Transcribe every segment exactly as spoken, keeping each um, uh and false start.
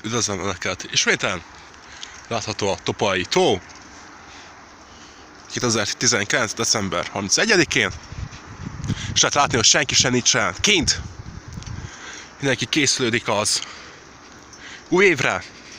Üdvözlöm Önöket! Ismételten látható a Topai tó kétezer-tizenkilenc. december harmincegyedikén, és lehet látni, hogy senki sem nincsen kint. Mindenki készülődik az új évre.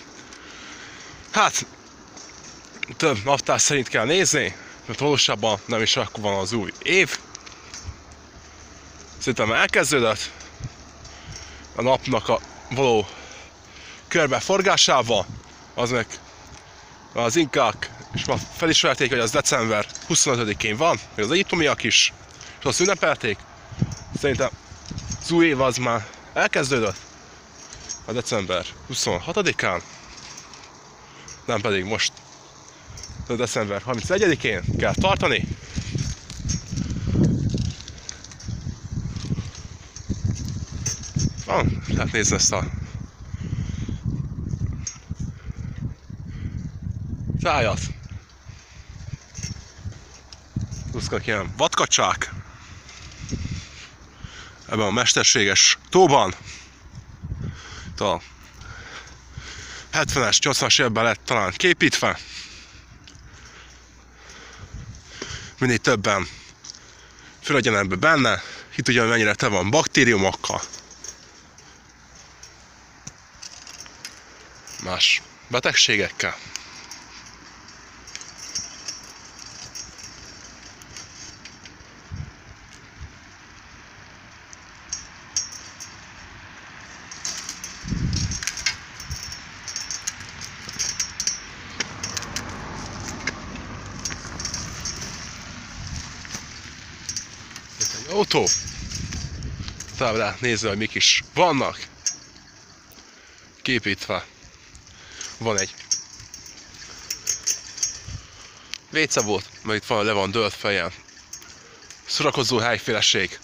Hát, több naptár szerint kell nézni, mert valóságban nem is akkor van az új év. Szerintem elkezdődött a napnak a való körbeforgásával, az meg az inkák, és már felismerték, hogy az december huszonötödikén van, hogy az egyiptomiak is, és azt ünnepelték. Szerintem az új év az már elkezdődött a december huszonhatodikán, nem pedig most a december harmincegyedikén kell tartani. Van, hát nézd ezt a tájat. Úsznak ilyen vadkacsák ebben a mesterséges tóban. Itt a hetvenes, nyolcvanas években lett talán képítve. Minél többen föladjan ebbe benne. Itt ugye mennyire te van baktériumokkal, más betegségekkel. Itt egy autó. Tovább lehet nézni, hogy mik is vannak képítve. Van egy vécé volt, mert itt van, le van dölt fejen. Szórakozó helyféleség.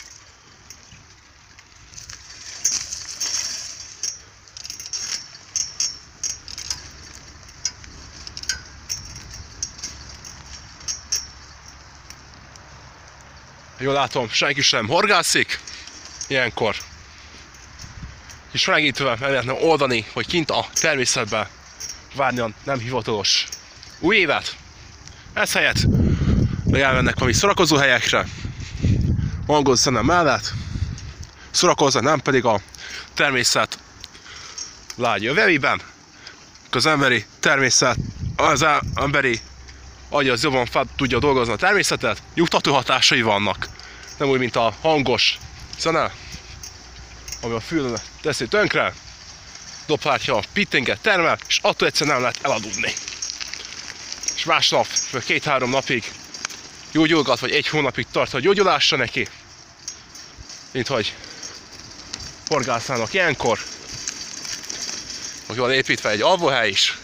Jól látom, senki sem horgászik ilyenkor. És felengítve meg lehetne oldani, hogy kint a természetben várni a nem hivatalos új évet. Ez helyett elmennek valami szórakozó helyekre, angol zene mellett szórakoznak, nem pedig a természet lágy jövevében. Az emberi természet, az emberi agy az jobban fel tudja dolgozni a természetet, nyugtató hatásai vannak. Nem úgy, mint a hangos zene, ami a fülön teszi tönkre, dobhártya, pittinget termel, és attól egyszerűen nem lehet eladudni. És másnap, vagy két-három napig gyógyulgat, vagy egy hónapig tart a gyógyulása neki, mint hogy horgásznának ilyenkor. Hogy van építve egy alvóhely is.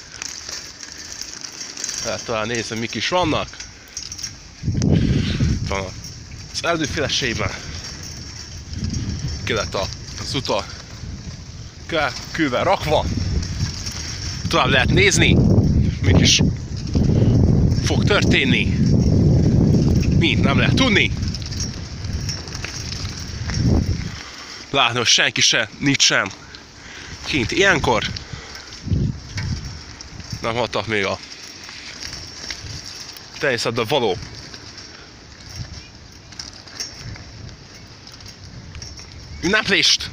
Lehet talán nézni, mik is vannak. Van az erdőféleségben. Ki lett az uta kővel rakva. Tovább lehet nézni, mik is fog történni. Mind nem lehet tudni. Látni, hogy senki se nincs sem kint ilyenkor. Nem hattak még a természetben való ünneplést.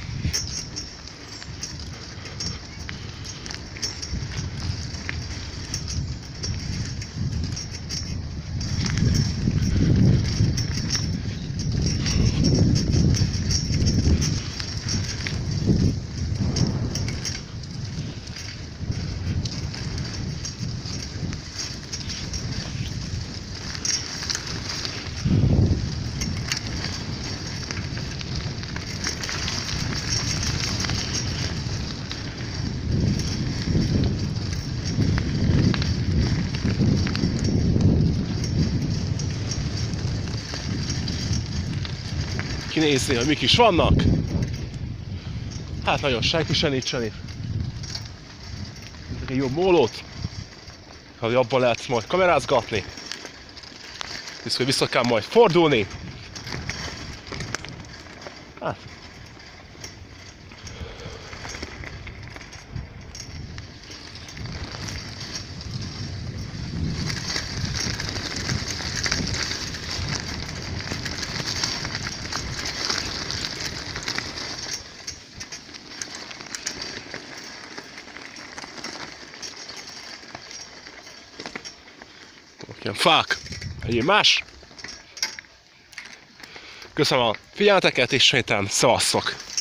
Kinézni, hogy mik is vannak. Hát nagyon senki sem nincsen itt. Egy jobb mólót, hogy abban lehet majd kamerázgatni. Viszont vissza kell majd fordulni. Hát ilyen fák, egyéb más. Köszönöm a figyelmeteket, és szerintem szavasszok!